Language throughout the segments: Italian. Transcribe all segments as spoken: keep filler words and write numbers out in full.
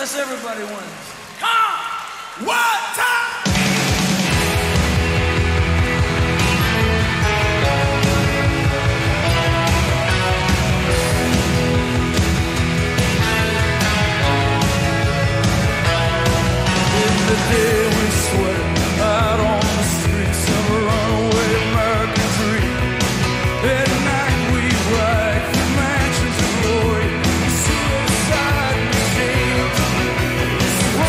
Unless everybody wins. Come! One time! The day we sweat out on the streets of a runaway American dream. At night we ride through mansions of glory, suicide machines.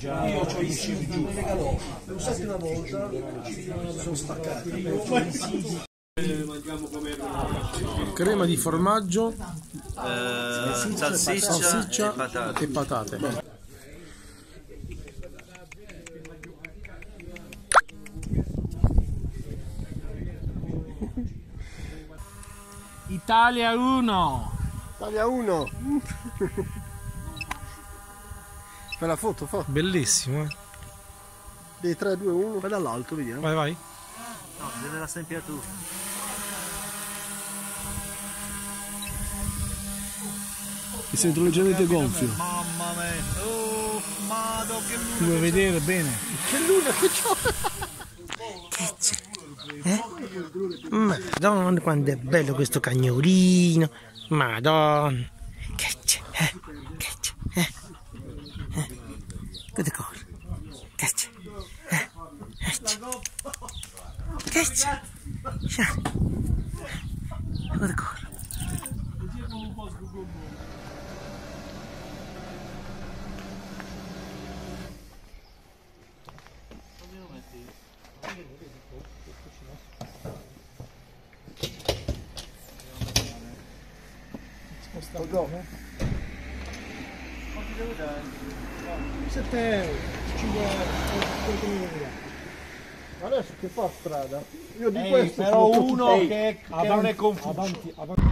Io ho i C D, me le regalò. Lo usate una volta, sono staccati. Crema di formaggio, eh, salsiccia, salsiccia e patate. e patate. Italia uno. Italia uno. Fai la foto, fa. Bellissimo, eh? Dei tre, due, uno. Vai dall'alto, vediamo. Vai, vai. No, deve la stempiatura. Mi sento leggermente gonfio. Mamma mia. Oh, mado, che luna. Vuoi vedere bene? Che luna che c'ho! Che c'è? Eh? Madonna, quanto è bello questo cagnolino. Madonna. Che c'è? Eh? Che c'è? Eh? Eh? Guarda cosa. Che c'è? Eh? Che c'è? Che c'è? Guarda cosa. sette euro, cinque. Adesso che fa strada? Io di Ehi, questo però sono uno tutti- che, che non è confuso. Avanti, avanti.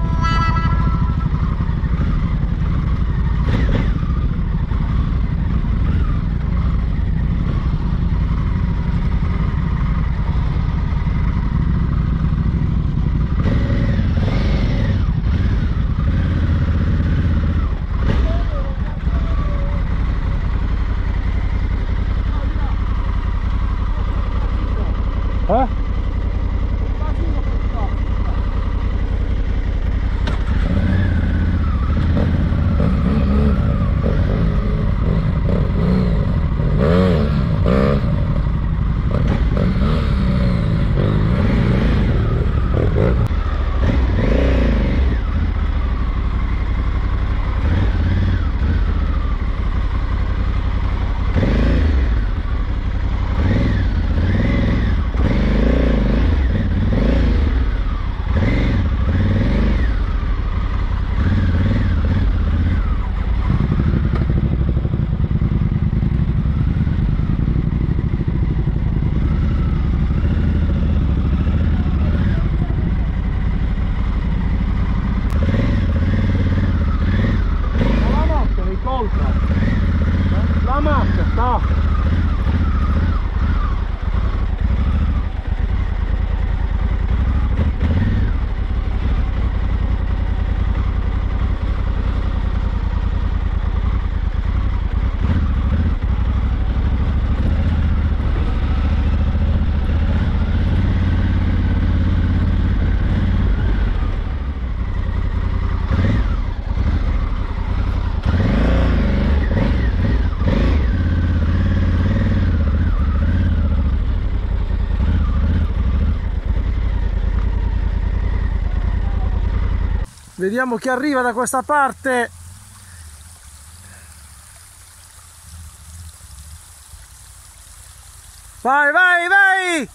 Eh? La macchia sta. Vediamo chi arriva da questa parte. Vai, vai, vai!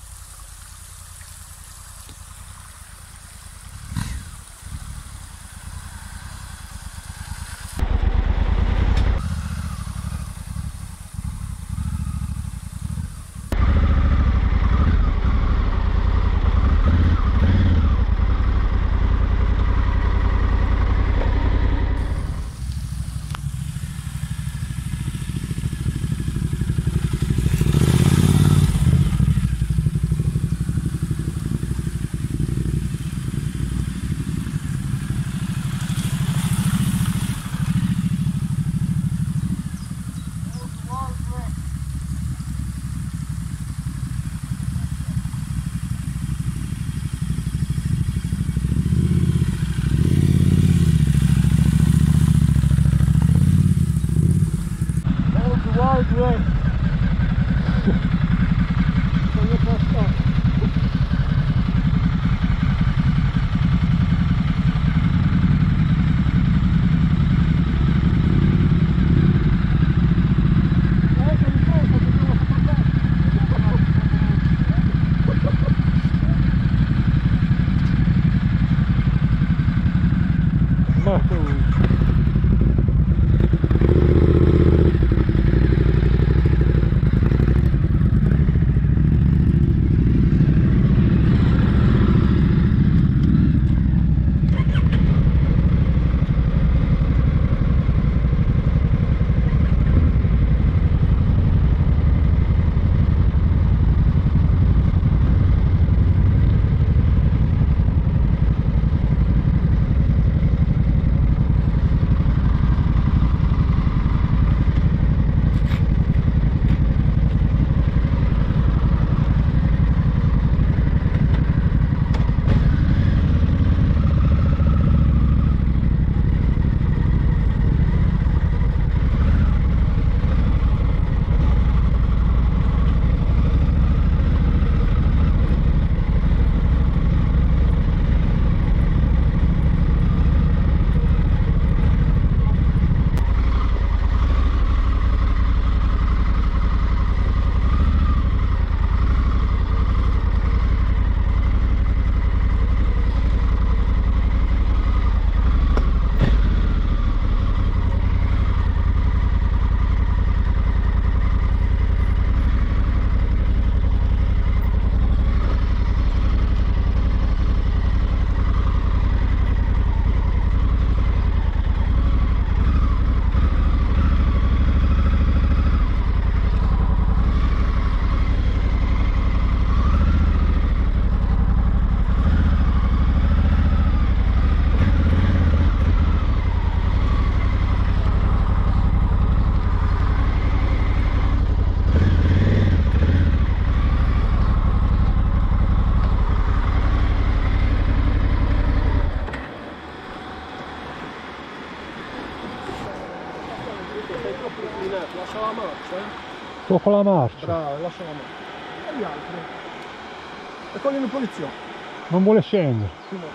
Dopo la marcia. Bravo, lascia la mano. E gli altri? E quelli in polizia? Non vuole scendere.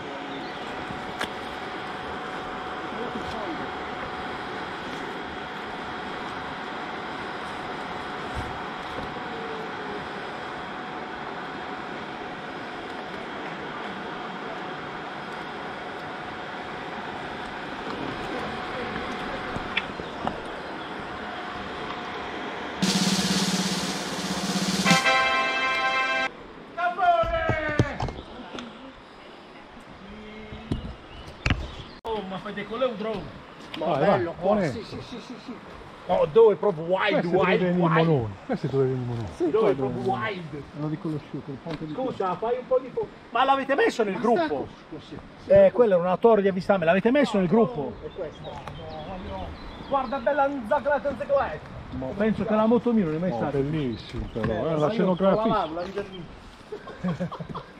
Ma fai decollare un drone? Ma Vai, bello, vai, qua, buone. sì, sì, sì, sì, sì. No, dove proprio wild, Questi dove wild, vieni in wild. Monone. Questi dove vieni in Monone. Sì, dove è proprio wild. Non riconosciuto, il ponte di Scusa, fai un po' di... fo- Ma l'avete messo nel gruppo? Eh, quella era una torre di avvistamento, l'avete messo nel gruppo? È questa. Guarda bella zagrata in secoletta. Penso che la moto mia non è mai Oh, stata. bellissimo però, eh, Eh, la io scenografia. trovavo la vita mia.